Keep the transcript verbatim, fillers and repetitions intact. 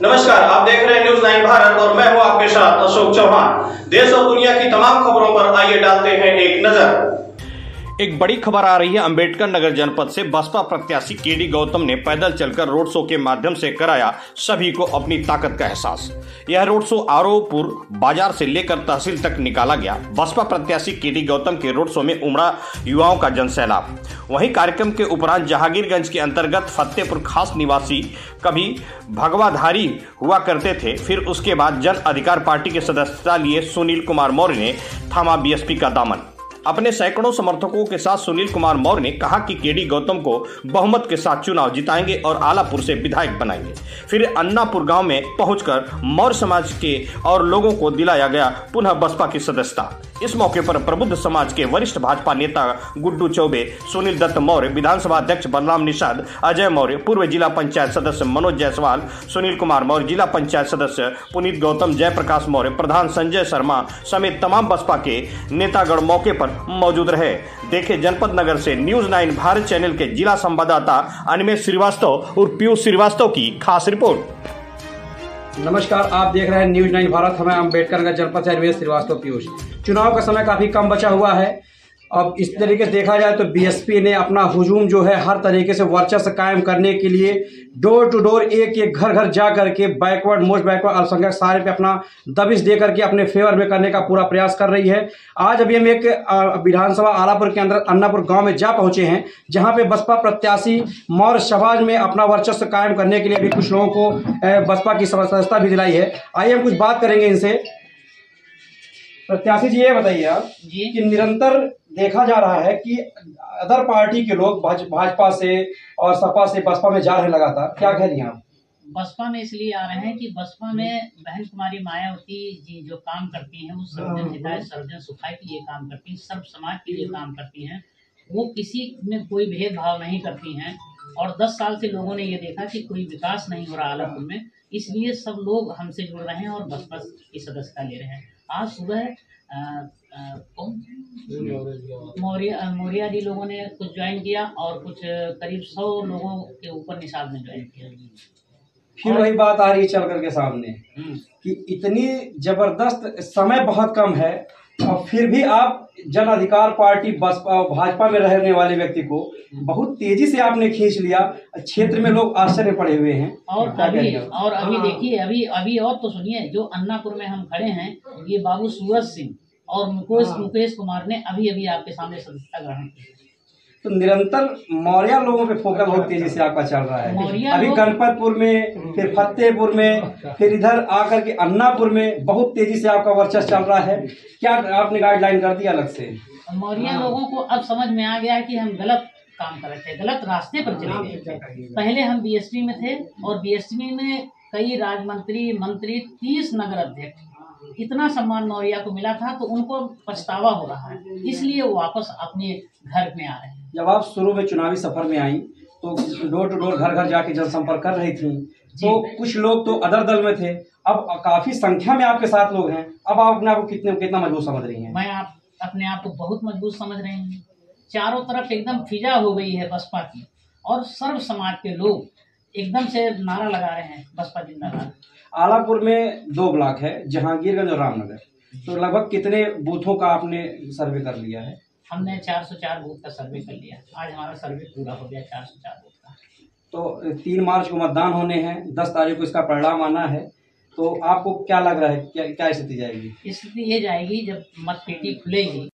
नमस्कार, आप देख रहे हैं न्यूज नाइन भारत और मैं हूं आपके साथ अशोक चौहान। देश और दुनिया की तमाम खबरों पर आइए डालते हैं एक नजर। एक बड़ी खबर आ रही है। अंबेडकर नगर जनपद से बसपा प्रत्याशी केडी गौतम ने पैदल चलकर रोड शो के माध्यम से कराया सभी को अपनी ताकत का एहसास। यह रोड शो आरोपुर बाजार से लेकर तहसील तक निकाला गया। बसपा प्रत्याशी केडी गौतम के रोड शो में उमड़ा युवाओं का जनसैलाब। वहीं कार्यक्रम के उपरांत जहांगीरगंज के अंतर्गत फतेहपुर खास निवासी कभी भगवाधारी हुआ करते थे, फिर उसके बाद जन अधिकार पार्टी के सदस्यता लिए सुनील कुमार मौर्य ने थामा बीएसपी का दामन। अपने सैकड़ों समर्थकों के साथ सुनील कुमार मौर्य ने कहा कि केडी गौतम को बहुमत के साथ चुनाव जिताएंगे और आलापुर से विधायक बनाएंगे। फिर अन्नापुर गांव में पहुंचकर मौर्य समाज के और लोगों को दिलाया गया पुनः बसपा की सदस्यता। इस मौके पर प्रबुद्ध समाज के वरिष्ठ भाजपा नेता गुड्डू चौबे, सुनील दत्त मौर्य, विधानसभा अध्यक्ष बलराम निषाद, अजय मौर्य, पूर्व जिला पंचायत सदस्य मनोज जायसवाल, सुनील कुमार मौर्य, जिला पंचायत सदस्य पुनीत गौतम, जयप्रकाश मौर्य, प्रधान संजय शर्मा समेत तमाम बसपा के नेतागण मौके पर मौजूद रहे। देखे जनपद नगर से न्यूज नाइन भारत चैनल के जिला संवाददाता अनिमेश श्रीवास्तव और पीयूष श्रीवास्तव की खास रिपोर्ट। नमस्कार, आप देख रहे हैं न्यूज नाइन भारत। हमें अम्बेडकर नगर जनपद से अनिमेश श्रीवास्तव पीयूष। चुनाव का समय काफी कम बचा हुआ है। अब इस तरीके से देखा जाए तो बीएसपी ने अपना हुजूम जो है हर तरीके से वर्चस्व कायम करने के लिए डोर टू डोर एक एक घर घर जा करके बैकवर्ड मोस्ट बैकवर्ड अल्पसंख्यक सारे पे अपना दबिश दे करके अपने फेवर में करने का पूरा प्रयास कर रही है। आज अभी हम एक विधानसभा आलापुर के अंदर अन्नापुर गांव में जा पहुंचे हैं, जहां पे बसपा प्रत्याशी मौर्य समाज में अपना वर्चस्व कायम करने के लिए अभी कुछ लोगों को बसपा की सदस्यता भी दिलाई है। आइए हम कुछ बात करेंगे इनसे। प्रत्याशी जी, ये बताइए आप जी कि निरंतर देखा जा रहा है कि अदर पार्टी के लोग भाज, भाजपा से और सपा से बसपा में जा रहे हैं लगातार, क्या कह रही हैं आप? बसपा में इसलिए आ रहे हैं कि बसपा में बहन कुमारी मायावती जी जो काम करती हैं वो सर्वजन हिताय सर्वजन सुखाय के लिए काम करती हैं, सर्व समाज के लिए काम करती हैं। वो किसी में कोई भेदभाव नहीं करती हैं और दस साल से लोगों ने ये देखा कि कोई विकास नहीं हो रहा आलापुर में, इसलिए सब लोग हमसे जुड़ रहे हैं और बसपा की सदस्यता ले रहे हैं। आज सुबह मौर्य मौर्या जी लोगों ने कुछ ज्वाइन किया और कुछ करीब सौ लोगों के ऊपर निषाद ने ज्वाइन किया। फिर वही बात आ रही है चल करके सामने कि इतनी जबरदस्त समय बहुत कम है और फिर भी आप जन अधिकार पार्टी बसपा भाजपा में रहने वाले व्यक्ति को बहुत तेजी से आपने खींच लिया। क्षेत्र में लोग आश्चर्य पड़े हुए हैं। और अभी और अभी देखिए अभी अभी और तो सुनिए, जो अन्नापुर में हम खड़े हैं ये बाबू सूरज सिंह और मुकेश मुकेश कुमार ने अभी अभी आपके सामने सदस्यता ग्रहण की। तो निरंतर मौर्या लोगों पे फोकस बहुत तेजी से आपका चल रहा है। अभी गणपतपुर में, फिर फतेहपुर में, फिर इधर आकर के अन्नापुर में बहुत तेजी से आपका वर्चस्व चल रहा है। क्या आपने गाइडलाइन कर दिया अलग से? मौर्या लोगों को अब समझ में आ गया है कि हम गलत काम कर रहे थे, गलत रास्ते पर चले गए थे। पहले हम बीएसपी में थे और बीएसपी में कई राजमंत्री मंत्री तीस नगर अध्यक्ष, इतना सम्मान मौर्या को मिला था तो उनको पछतावा हो रहा है, इसलिए वो वापस अपने घर में आ रहे हैं। जब आप शुरू में चुनावी सफर में आई तो डोर टू डोर घर घर जाके जनसंपर्क कर रही थी, तो कुछ लोग तो अदर दल में थे, अब काफी संख्या में आपके साथ लोग हैं। अब आप अपने आप को कितने कितना मजबूत समझ रही हैं? मैं आप अपने आप को बहुत मजबूत समझ रही हूँ। चारों तरफ एकदम फिजा हो गई है बसपा की और सर्व समाज के लोग एकदम से नारा लगा रहे हैं बसपा जिंदाबाद। आलापुर में दो ब्लॉक है, जहांगीरगंज और रामनगर, तो लगभग कितने बूथों का आपने सर्वे कर लिया है? हमने चार सौ चार बूथ का सर्वे कर लिया। आज हमारा सर्वे पूरा हो गया चार सौ चार बूथ का। तो तीन मार्च को मतदान होने हैं, दस तारीख को इसका परिणाम आना है, तो आपको क्या लग रहा है, क्या क्या स्थिति जाएगी? स्थिति ये जाएगी जब मतपेटी खुलेगी